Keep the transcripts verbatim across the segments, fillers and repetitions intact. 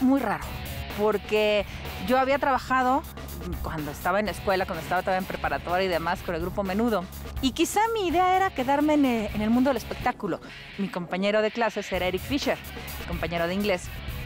muy raro, porque yo había trabajado cuando estaba en la escuela, cuando estaba todavía en preparatoria y demás, con el grupo Menudo. Y quizá mi idea era quedarme en el, en el mundo del espectáculo. Mi compañero de clases era Eric Fisher, compañero de inglés.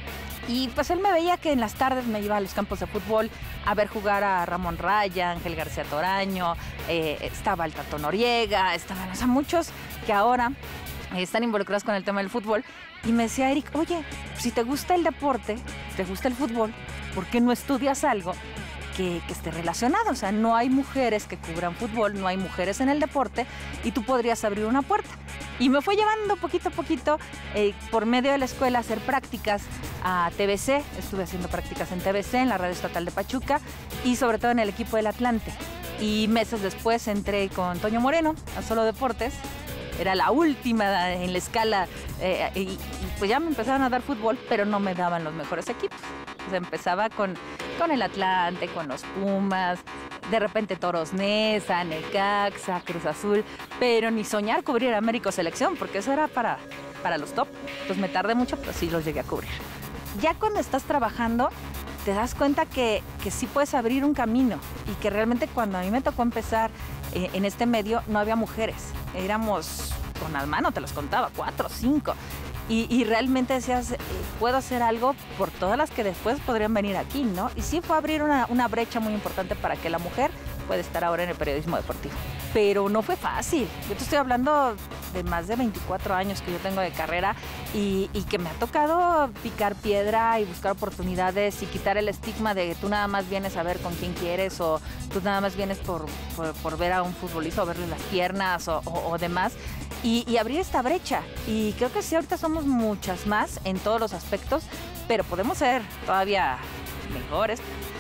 Y pues él me veía que en las tardes me iba a los campos de fútbol a ver jugar a Ramón Raya, Ángel García Toraño, eh, estaba el Tato Noriega, estaban, o sea, muchos que ahora eh, están involucrados con el tema del fútbol. Y me decía Eric, oye, si te gusta el deporte, te gusta el fútbol, ¿por qué no estudias algo que, que esté relacionado? O sea, no hay mujeres que cubran fútbol, no hay mujeres en el deporte y tú podrías abrir una puerta. Y me fue llevando poquito a poquito, eh, por medio de la escuela, a hacer prácticas a T V C. Estuve haciendo prácticas en T V C, en la Radio Estatal de Pachuca y sobre todo en el equipo del Atlante. Y meses después entré con Toño Moreno a Solo Deportes. Era la última en la escala eh, y, y pues ya me empezaron a dar fútbol, pero no me daban los mejores equipos. O sea, empezaba con, con el Atlante, con los Pumas, de repente Toros Neza, Necaxa, Cruz Azul, pero ni soñar cubrir América Selección, porque eso era para, para los top. Entonces me tardé mucho, pero sí los llegué a cubrir. Ya cuando estás trabajando, te das cuenta que, que sí puedes abrir un camino y que realmente cuando a mí me tocó empezar eh, en este medio no había mujeres. Éramos, con las manos te los contaba, cuatro, cinco. Y, y realmente decías, eh, puedo hacer algo por todas las que después podrían venir aquí, ¿no? Y sí fue abrir una, una brecha muy importante para que la mujer pueda estar ahora en el periodismo deportivo. Pero no fue fácil. Yo te estoy hablando de más de veinticuatro años que yo tengo de carrera y, y que me ha tocado picar piedra y buscar oportunidades y quitar el estigma de que tú nada más vienes a ver con quién quieres o tú nada más vienes por, por, por ver a un futbolista o verle las piernas o, o, o demás. Y, y abrir esta brecha. Y creo que sí, ahorita somos muchas más en todos los aspectos, pero podemos ser todavía mejores.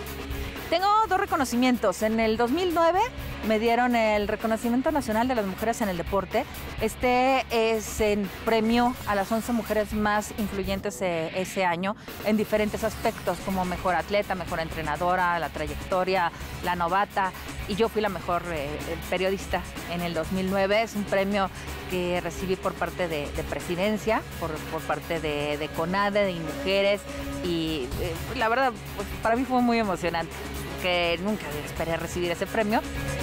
Tengo dos reconocimientos. En el dos mil nueve me dieron el Reconocimiento Nacional de las Mujeres en el Deporte. Este es el premio a las once mujeres más influyentes eh, ese año en diferentes aspectos, como mejor atleta, mejor entrenadora, la trayectoria, la novata. Y yo fui la mejor eh, periodista en el dos mil nueve. Es un premio que recibí por parte de, de Presidencia, por, por parte de, de CONADE, de Mujeres. Y eh, la verdad, pues, para mí fue muy emocionante, que nunca esperé recibir ese premio.